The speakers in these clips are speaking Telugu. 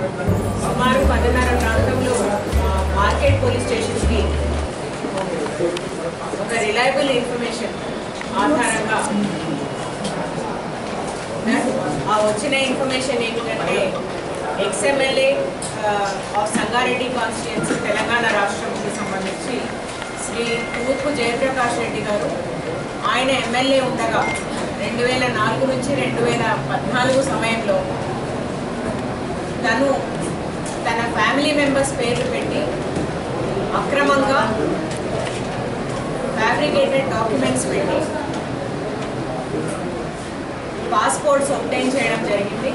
సుమారు 10:30 ప్రాంతంలో మార్కెట్ పోలీస్ స్టేషన్కి ఒక రిలయబుల్ ఇన్ఫర్మేషన్ ఆధారంగా వచ్చిన ఇన్ఫర్మేషన్ ఏమిటంటే ex MLA of Sangareddy constituency Telangana రాష్ట్రంకి సంబంధించి శ్రీ తూర్పు జయప్రకాష్ రెడ్డి గారు ఆయన ఎమ్మెల్యే ఉండగా 2004 నుంచి 2014 సమయంలో తను తన ఫ్యామిలీ మెంబర్స్ పేర్లు పెట్టి అక్రమంగా ఫ్యాబ్రికేటెడ్ డాక్యుమెంట్స్ పెట్టి పాస్పోర్ట్స్ ఒబ్టైన్ చేయడం జరిగింది.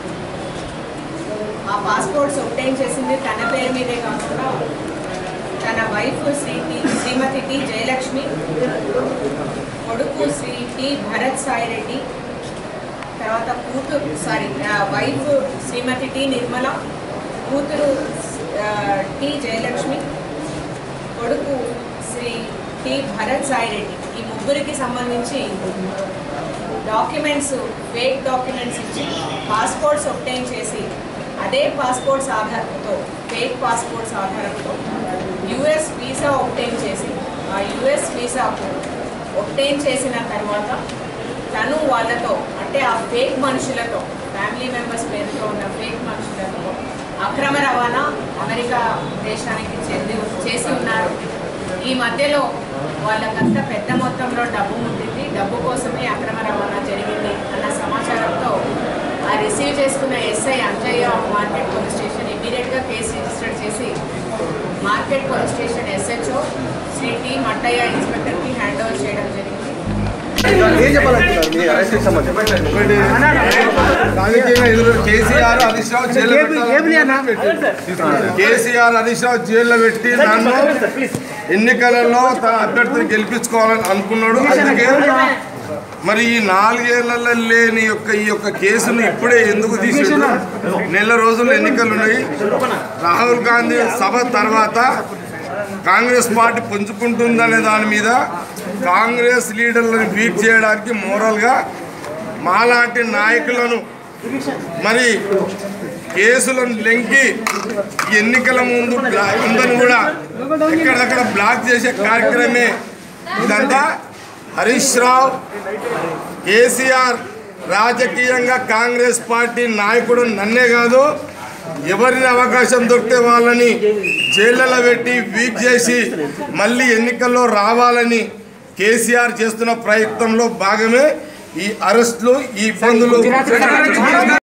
ఆ పాస్పోర్ట్స్ ఒబ్టైన్ చేసింది తన పేరు మీదే కాకుండా తన వైఫ్ శ్రీమతి టి జయలక్ష్మి, కొడుకు శ్రీ టి భరత్ సాయి రెడ్డి, తర్వాత వైఫ్ శ్రీమతి టి నిర్మల, కూతురు టి జయలక్ష్మి, కొడుకు శ్రీ టి భరత్ సాయి రెడ్డి. ఈ ముగ్గురికి సంబంధించి డాక్యుమెంట్స్ ఫేక్ డాక్యుమెంట్స్ ఇచ్చి పాస్పోర్ట్స్ ఒబ్టైన్ చేసి అదే పాస్పోర్ట్స్ ఆధారంతో ఫేక్ పాస్పోర్ట్స్ ఆధారంతో యుఎస్ వీసా ఒబ్టైన్ చేసి ఆ యుఎస్ వీసా ఒబ్టైన్ చేసిన తర్వాత తను వాళ్ళతో అంటే ఆ ఫేక్ మనుషులతో ఫ్యామిలీ మెంబర్స్ పేరుతో ఉన్న ఫేక్ మనుషులతో అక్రమ రవాణా అమెరికా దేశానికి చేసి ఉన్నారు. ఈ మధ్యలో వాళ్ళకంతా పెద్ద మొత్తంలో డబ్బు ఉంటుంది, డబ్బు కోసమే అక్రమ రవాణా జరిగింది అన్న సమాచారంతో ఆ రిసీవ్ చేసుకున్న SI Anjaiah market police station ఇమీడియట్గా కేసు రిజిస్టర్ చేసి market police station SHO Shri T Mattaiah ఇన్స్పెక్టర్కి హ్యాండ్ ఓవర్ చేయడం జరిగింది. కేసీఆర్ హరీష్ రావు జైల్లో పెట్టి నన్ను ఎన్నికలలో తన అభ్యర్థిని గెలిపించుకోవాలని అనుకున్నాడు. అందుకే మరి ఈ 4 ఏళ్లలో లేని ఈ యొక్క కేసును ఇప్పుడే ఎందుకు తీసేడు? నెల రోజులు ఎన్నికలు ఉన్నాయి. రాహుల్ గాంధీ సభ తర్వాత కాంగ్రెస్ పార్టీ పుంజుకుంటుందనే దాని మీద కాంగ్రెస్ లీడర్లను వీక్ చేయడానికి మోరల్గా మాలాంటి నాయకులను మరి కేసులను లెంకి ఎన్నికల ముందు అందరిని కూడా ఎక్కడెక్కడ బ్లాక్ చేసే కార్యక్రమమే ఇదంతా. హరీష్ రావు కేసీఆర్ రాజకీయంగా కాంగ్రెస్ పార్టీ నాయకుడు నన్నే కాదు ఎవరిని అవకాశం దొరికితే వాళ్ళని జైళ్ళలో పెట్టి వీక్ చేసి మళ్ళీ ఎన్నికల్లో రావాలని కేసీఆర్ చేస్తున్న ప్రయత్నంలో భాగమే ఈ అరెస్టులు, ఈ ఇబ్బందులు.